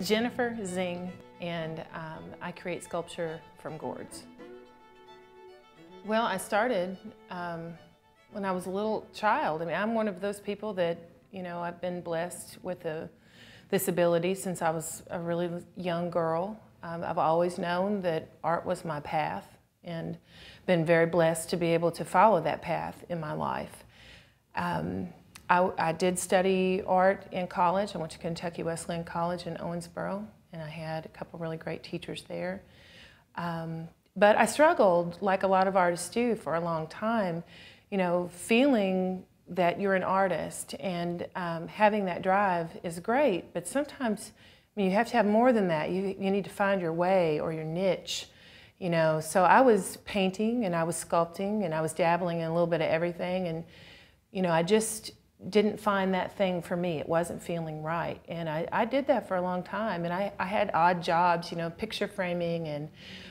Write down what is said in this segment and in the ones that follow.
Jennifer Zing, and I create sculpture from gourds. Well, I started when I was a little child. I mean, I'm one of those people that, you know, I've been blessed with this ability since I was a really young girl. I've always known that art was my path and been very blessed to be able to follow that path in my life. I did study art in college. I went to Kentucky Wesleyan College in Owensboro, and I had a couple really great teachers there. But I struggled, like a lot of artists do, for a long time, you know, feeling that you're an artist, and having that drive is great, but sometimes, I mean, you have to have more than that. You need to find your way or your niche, you know. So I was painting and I was sculpting and I was dabbling in a little bit of everything, and, you know, I just didn't find that thing for me. It wasn't feeling right. And I did that for a long time, and I had odd jobs, you know, picture framing and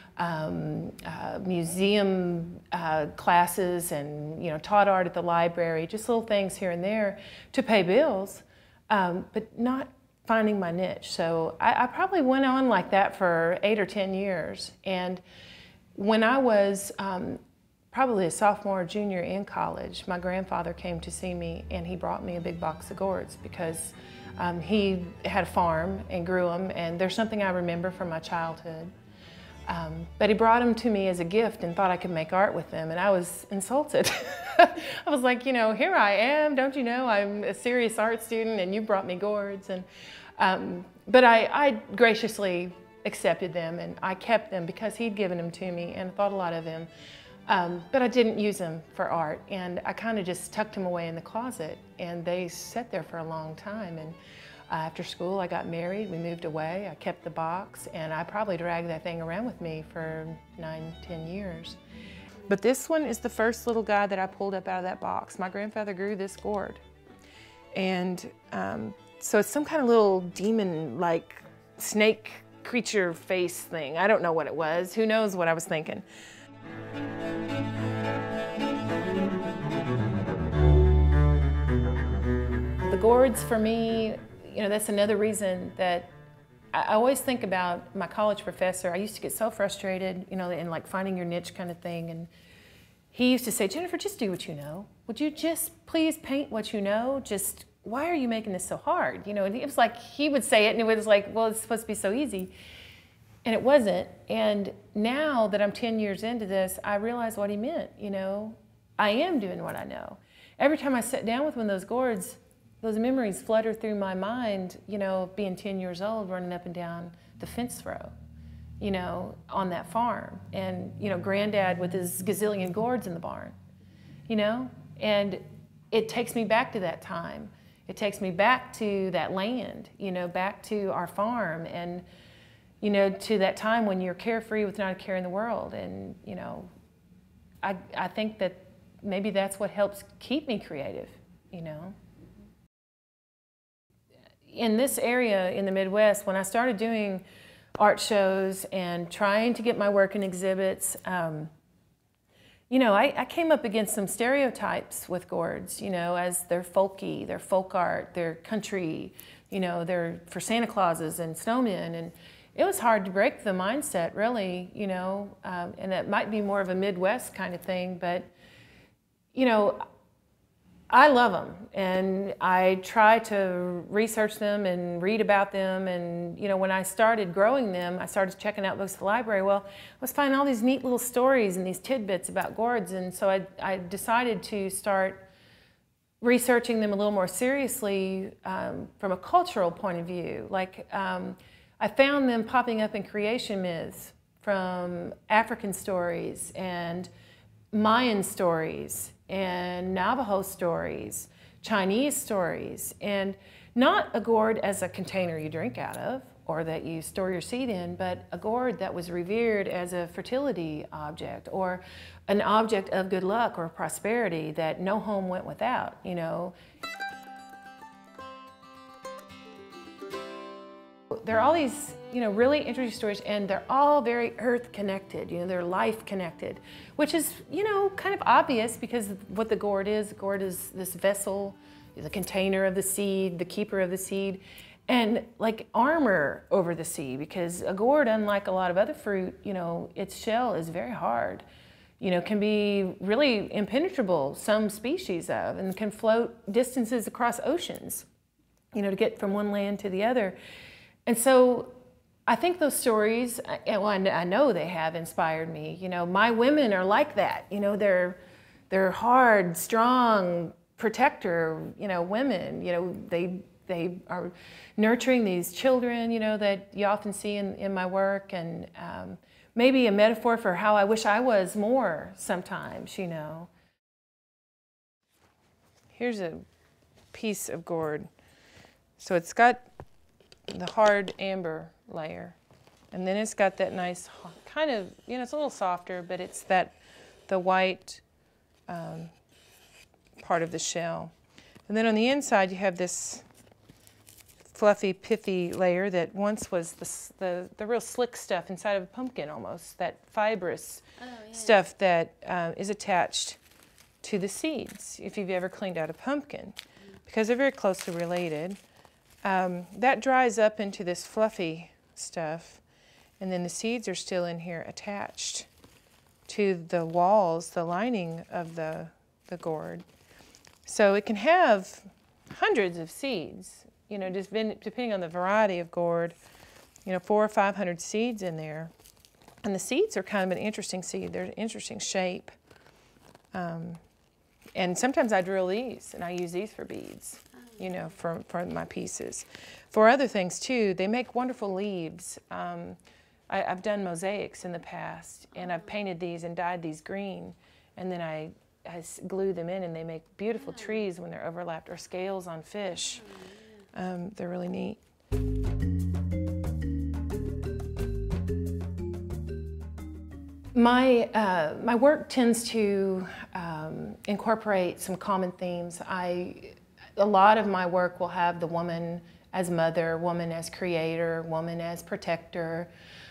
museum classes, and, you know, taught art at the library, just little things here and there to pay bills, but not finding my niche. So I probably went on like that for 8 or 10 years. And when I was probably a sophomore or junior in college, my grandfather came to see me, and he brought me a big box of gourds because he had a farm and grew them, and there's something I remember from my childhood. But he brought them to me as a gift and thought I could make art with them, and I was insulted. I was like, you know, here I am, don't you know, I'm a serious art student and you brought me gourds. And, but I graciously accepted them, and I kept them because he'd given them to me and I thought a lot of him. But I didn't use them for art, and I kind of just tucked them away in the closet, and they sat there for a long time. And after school, I got married, we moved away, I kept the box, and I probably dragged that thing around with me for 9, 10 years. But this one is the first little guy that I pulled up out of that box. My grandfather grew this gourd. And so it's some kind of little demon-like snake creature face thing. I don't know what it was. Who knows what I was thinking. The gourds for me, you know, that's another reason that I always think about my college professor. I used to get so frustrated, you know, in like finding your niche kind of thing. And he used to say, Jennifer, just do what you know. Would you just please paint what you know? Just, why are you making this so hard? You know, and it was like, he would say it and it was like, well, it's supposed to be so easy. And it wasn't. And now that I'm 10 years into this, I realize what he meant, you know. I am doing what I know. Every time I sit down with one of those gourds, those memories flutter through my mind, you know, being 10 years old, running up and down the fence row, you know, on that farm. And, you know, Granddad with his gazillion gourds in the barn, you know. And it takes me back to that time. It takes me back to that land, you know, back to our farm, and, you know, to that time when you're carefree with not a care in the world. And, you know, I think that maybe that's what helps keep me creative, you know. In this area in the Midwest, when I started doing art shows and trying to get my work in exhibits, you know, I came up against some stereotypes with gourds, you know, as they're folky, they're folk art, they're country, you know, they're for Santa Clauses and snowmen. And it was hard to break the mindset, really, you know, and it might be more of a Midwest kind of thing, but, you know, I love them, and I try to research them and read about them. And, you know, when I started growing them, I started checking out books at the library. Well, I was finding all these neat little stories and these tidbits about gourds, and so I decided to start researching them a little more seriously from a cultural point of view. Like, I found them popping up in creation myths from African stories and Mayan stories and Navajo stories, Chinese stories, and not a gourd as a container you drink out of or that you store your seed in, but a gourd that was revered as a fertility object or an object of good luck or prosperity that no home went without, you know. There are all these, you know, really interesting stories, and they're all very earth connected, you know, they're life connected, which is, you know, kind of obvious because of what the gourd is. The gourd is this vessel, the container of the seed, the keeper of the seed. and like armor over the seed, because a gourd, unlike a lot of other fruit, you know, its shell is very hard. You know, can be really impenetrable, some species of, and can float distances across oceans, you know, to get from one land to the other. And so I think those stories, well, I know they have inspired me. You know, my women are like that. You know, they're hard, strong, protector, you know, women. You know, they are nurturing these children, you know, that you often see in my work, and maybe a metaphor for how I wish I was more sometimes, you know. Here's a piece of gourd. So it's got the hard amber layer, and then it's got that nice kind of, you know, it's a little softer, but it's the white part of the shell. And then on the inside you have this fluffy, pithy layer that once was the real slick stuff inside of a pumpkin almost, that fibrous stuff that is attached to the seeds, if you've ever cleaned out a pumpkin, because they're very closely related. That dries up into this fluffy stuff, and then the seeds are still in here attached to the walls, the lining of the gourd. So it can have hundreds of seeds, you know, just depending on the variety of gourd, you know, 400 or 500 seeds in there. And the seeds are kind of an interesting seed. They're an interesting shape. And sometimes I drill these, and I use these for beads, you know, for my pieces. For other things, too, they make wonderful leaves. I've done mosaics in the past, and I've painted these and dyed these green, and then I glue them in, and they make beautiful trees when they're overlapped, or scales on fish. They're really neat. My work tends to incorporate some common themes. A lot of my work will have the woman as mother, woman as creator, woman as protector,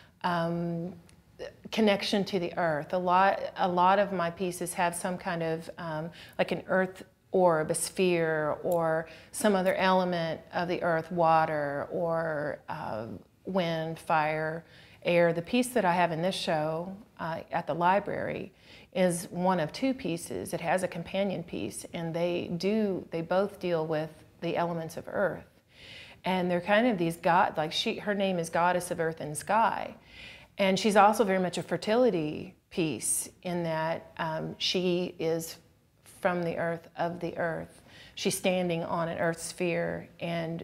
connection to the earth. A lot of my pieces have some kind of like an earth orb, a sphere, or some other element of the earth, water, or wind, fire, air. The piece that I have in this show at the library is one of two pieces. It has a companion piece, and they both deal with the elements of earth. And they're kind of these her name is Goddess of Earth and Sky. And she's also very much a fertility piece in that she is from the earth, of the earth. She's standing on an earth sphere, and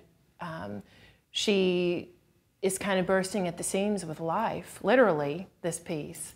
she is kind of bursting at the seams with life, literally, this piece.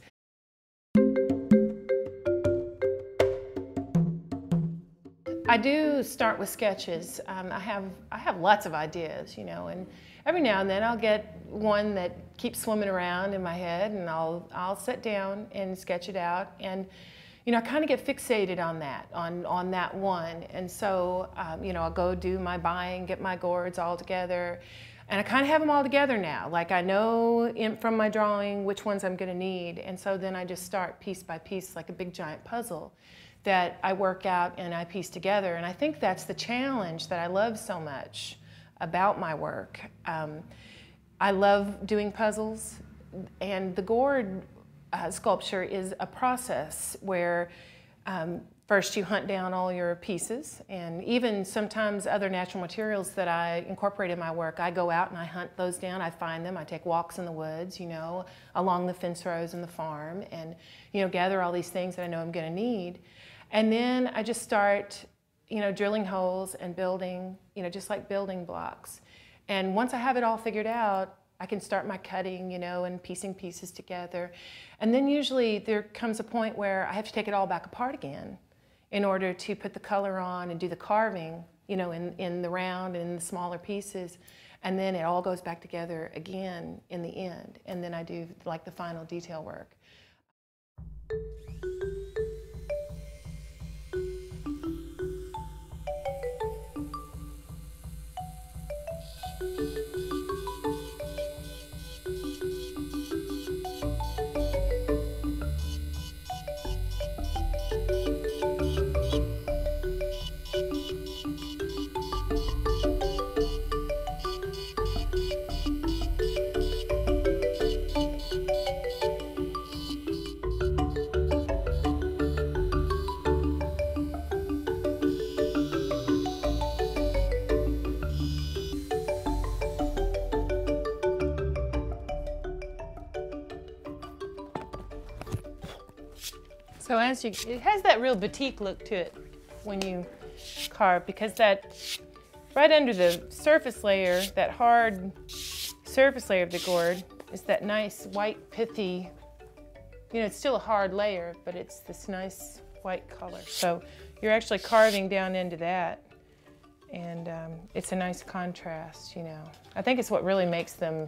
I do start with sketches. I have lots of ideas, you know, and every now and then I'll get one that keeps swimming around in my head, and I'll sit down and sketch it out. And you know, I kind of get fixated on that one. And so, you know, I'll go do my buying, get my gourds all together, and I kind of have them all together now. Like I know from my drawing which ones I'm going to need, and so then I just start piece by piece, like a big giant puzzle that I work out and I piece together. And I think that's the challenge that I love so much about my work. I love doing puzzles, and the gourd sculpture is a process where first you hunt down all your pieces, and even sometimes other natural materials that I incorporate in my work, I go out and I hunt those down, I find them, I take walks in the woods, you know, along the fence rows in the farm, and, you know, gather all these things that I know I'm gonna need. And then I just start, you know, drilling holes and building, you know, just like building blocks. And once I have it all figured out, I can start my cutting, you know, and piecing pieces together. And then usually there comes a point where I have to take it all back apart again in order to put the color on and do the carving, you know, in the round and in the smaller pieces. And then it all goes back together again in the end. And then I do like the final detail work. So it has that real batik look to it when you carve, because that right under the surface layer, that hard surface layer of the gourd, is that nice white pithy, it's still a hard layer, but it's this nice white color. So you're actually carving down into that, and it's a nice contrast, I think it's what really makes them,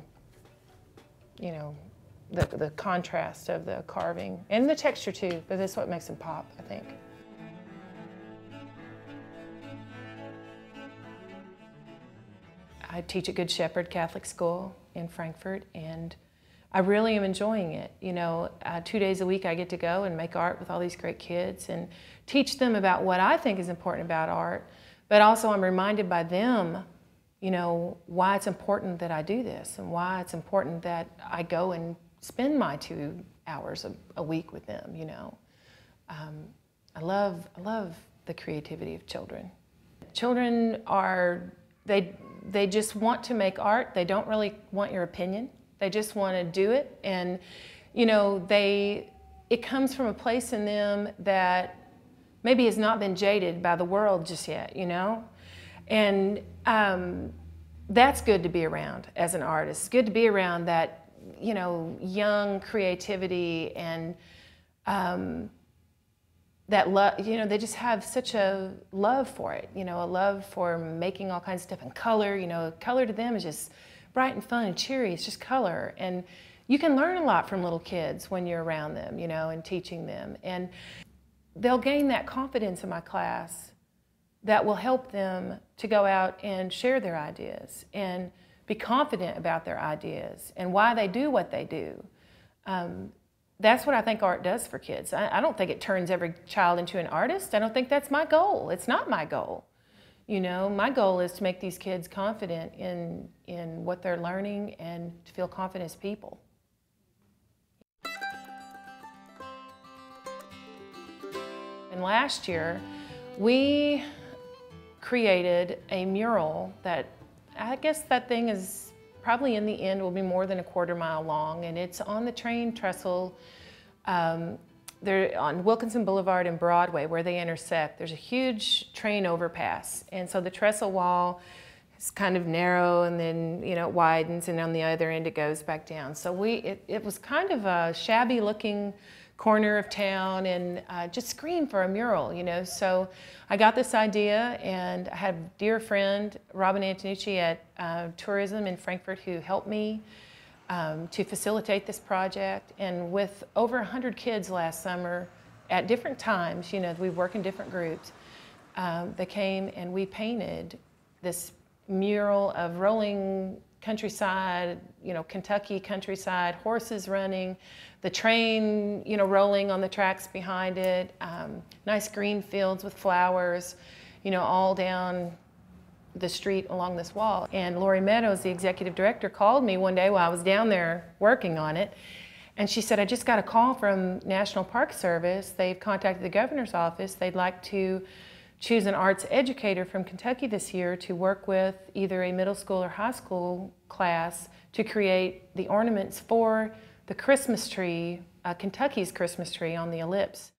the contrast of the carving, and the texture too, but that's what makes them pop, I think. I teach at Good Shepherd Catholic School in Frankfort, and I really am enjoying it. 2 days a week I get to go and make art with all these great kids and teach them about what I think is important about art, but also I'm reminded by them, why it's important that I do this and why it's important that I go and spend my 2 hours a week with them, I love the creativity of children. Children they just want to make art. They don't really want your opinion. They just want to do it, and it comes from a place in them that maybe has not been jaded by the world just yet, and that's good to be around as an artist. It's good to be around that, young creativity, and that love, they just have such a love for it, a love for making all kinds of stuff, and color, color to them is just bright and fun and cheery. It's just color, and you can learn a lot from little kids when you're around them, and teaching them, and they'll gain that confidence in my class that will help them to go out and share their ideas and be confident about their ideas and why they do what they do. That's what I think art does for kids. I don't think it turns every child into an artist. I don't think that's my goal. It's not my goal. My goal is to make these kids confident in what they're learning and to feel confident as people. And last year, we created a mural that, I guess that thing is probably in the end will be more than a quarter-mile long, and it's on the train trestle there on Wilkinson Boulevard and Broadway where they intersect. There's a huge train overpass, and so the trestle wall is kind of narrow, and then it widens, and on the other end it goes back down. So it was kind of a shabby-looking corner of town, and just screamed for a mural, So I got this idea, and I had a dear friend, Robin Antonucci at Tourism in Frankfurt, who helped me to facilitate this project. And with over 100 kids last summer at different times, we work in different groups, they came and we painted this mural of rolling countryside, Kentucky countryside, horses running, the train, rolling on the tracks behind it, nice green fields with flowers, all down the street along this wall. And Lori Meadows, the executive director, called me one day while I was down there working on it, and she said, I just got a call from National Park Service. They've contacted the governor's office. They'd like to choose an arts educator from Kentucky this year to work with either a middle school or high school class to create the ornaments for the Christmas tree, Kentucky's Christmas tree on the ellipse.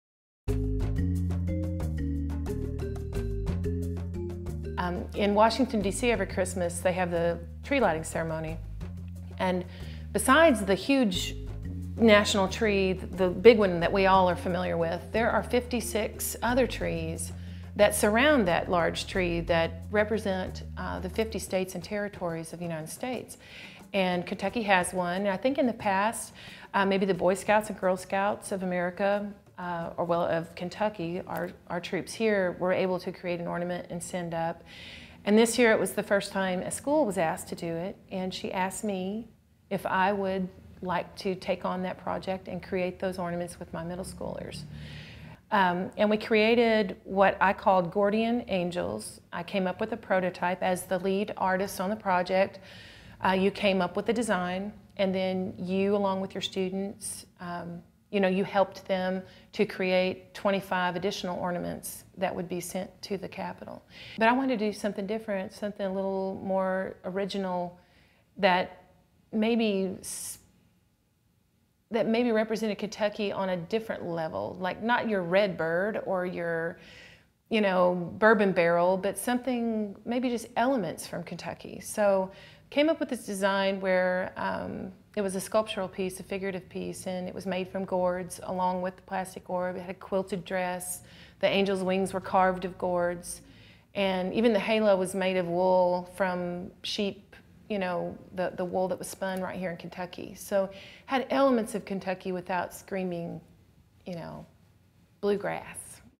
In Washington, D.C. every Christmas, they have the tree lighting ceremony. And besides the huge national tree, the big one that we all are familiar with, there are 56 other trees that surround that large tree that represent the 50 states and territories of the United States. And Kentucky has one. And I think in the past, maybe the Boy Scouts and Girl Scouts of America, of Kentucky, our troops here, were able to create an ornament and send up. And this year it was the first time a school was asked to do it, and she asked me if I would like to take on that project and create those ornaments with my middle schoolers. And we created what I called Gordian Angels. I came up with a prototype as the lead artist on the project. You came up with the design, and then you, along with your students, you helped them to create 25 additional ornaments that would be sent to the Capitol. But I wanted to do something different, something a little more original that maybe that maybe represented Kentucky on a different level, like not your red bird or your, bourbon barrel, but something, maybe just elements from Kentucky. So came up with this design where it was a sculptural piece, a figurative piece, and it was made from gourds along with the plastic orb. It had a quilted dress. The angel's wings were carved of gourds. And even the halo was made of wool from sheep, the wool that was spun right here in Kentucky. So had elements of Kentucky without screaming, bluegrass.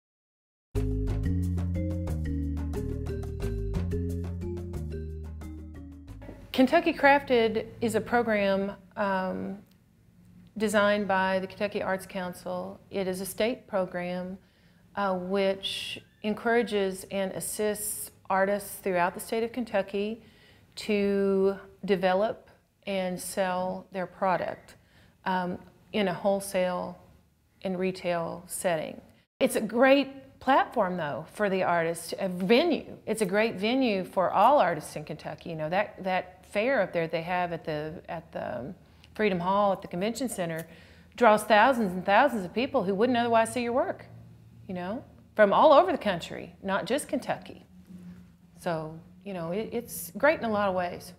Kentucky Crafted is a program designed by the Kentucky Arts Council. It is a state program which encourages and assists artists throughout the state of Kentucky to develop and sell their product in a wholesale and retail setting. It's a great platform, though, for the artists, a venue. It's a great venue for all artists in Kentucky. That fair up there they have at the Freedom Hall at the Convention Center draws thousands and thousands of people who wouldn't otherwise see your work, from all over the country, not just Kentucky. So, it's great in a lot of ways.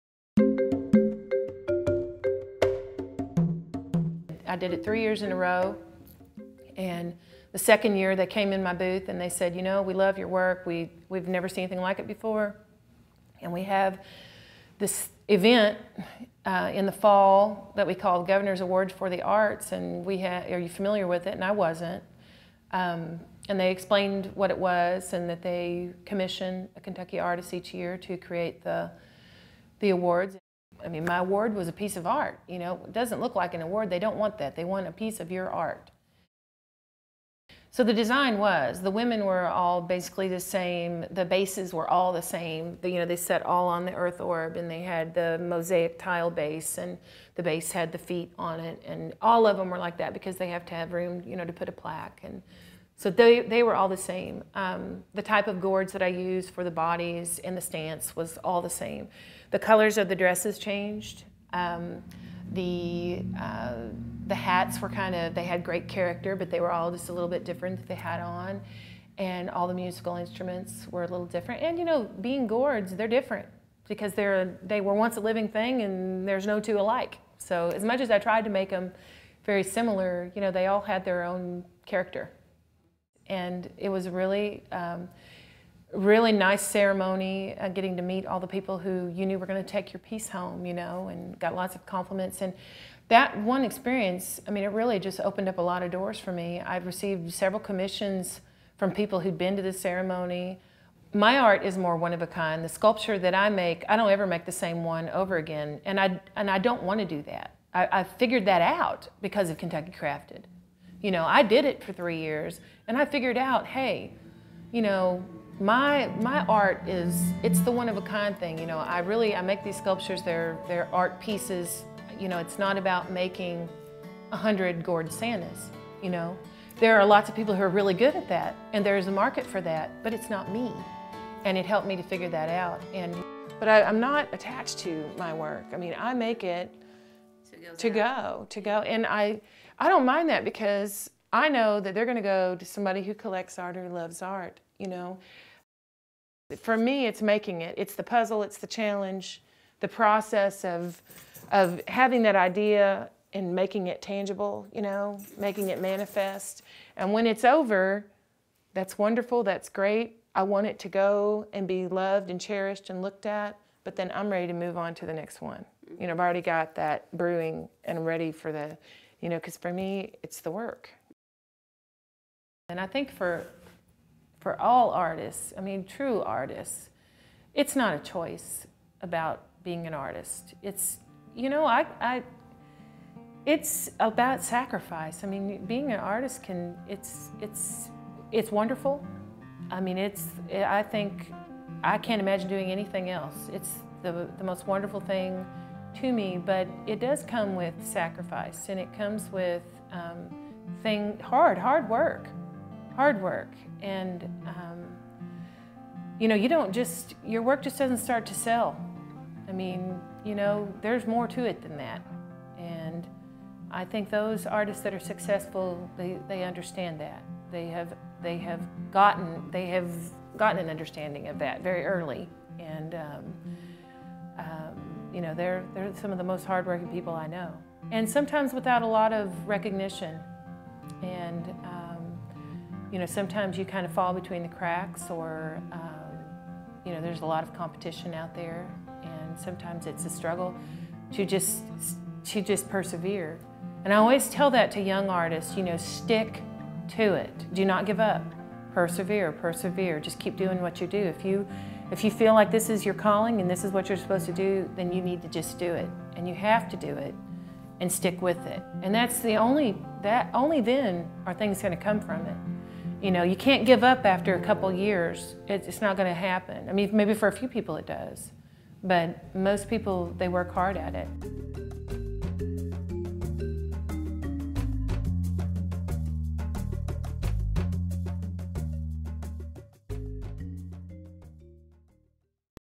I did it 3 years in a row, and the second year they came in my booth and they said, we love your work. We've never seen anything like it before, and we have this event in the fall that we call the Governor's Award for the Arts, and are you familiar with it? And I wasn't. And they explained what it was and that they commission a Kentucky artist each year to create the awards. I mean, my award was a piece of art. It doesn't look like an award. They don't want that. They want a piece of your art. So the design was, the women were all basically the same, the bases were all the same. They sat all on the earth orb, and they had the mosaic tile base, and the base had the feet on it, and all of them were like that because they have to have room, to put a plaque. And so they were all the same. The type of gourds that I used for the bodies and the stance was all the same. The colors of the dresses changed. The hats were they had great character, but they were all just a little bit different that they had on. And all the musical instruments were a little different. And being gourds, they're different because they were once a living thing and there's no two alike. So as much as I tried to make them very similar, they all had their own character. And it was a really nice ceremony, getting to meet all the people who you knew were going to take your piece home, and got lots of compliments. And that one experience, it really just opened up a lot of doors for me. I've received several commissions from people who'd been to the ceremony. My art is more one of a kind. The sculpture that I make, I don't ever make the same one over again, and I don't want to do that. I figured that out because of Kentucky Crafted. I did it for 3 years, and I figured out, hey, my art it's the one of a kind thing. I make these sculptures, they're art pieces. It's not about making 100 gourd Santas. There are lots of people who are really good at that, and there's a market for that, but it's not me. And it helped me to figure that out. But I'm not attached to my work. I make it to go. And I don't mind that because I know that they're going to go to somebody who collects art or loves art, For me, it's making it. It's the puzzle, it's the challenge, the process of having that idea and making it tangible, making it manifest. And when it's over, that's wonderful, that's great. I want it to go and be loved and cherished and looked at, but then I'm ready to move on to the next one. I've already got that brewing and I'm ready for the, because for me, it's the work. And I think for all artists, true artists, it's not a choice about being an artist. It's, it's about sacrifice. Being an artist it's wonderful. I think I can't imagine doing anything else. It's the most wonderful thing to me, but it does come with sacrifice, and it comes with hard work. And you don't just, your work just doesn't start to sell. There's more to it than that. And I think those artists that are successful, they understand that. They have gotten an understanding of that very early, and you know, they're some of the most hardworking people I know, and sometimes without a lot of recognition. And you know, sometimes you kind of fall between the cracks, or you know, there's a lot of competition out there, and sometimes it's a struggle to just persevere. And I always tell that to young artists, you know, stick to it. Do not give up. Persevere, persevere. Just keep doing what you do. If you feel like this is your calling and this is what you're supposed to do, then you need to just do it. And you have to do it and stick with it. And that's only then are things going to come from it. You know, you can't give up after a couple years. It's not going to happen. I mean, maybe for a few people it does. But most people, they work hard at it.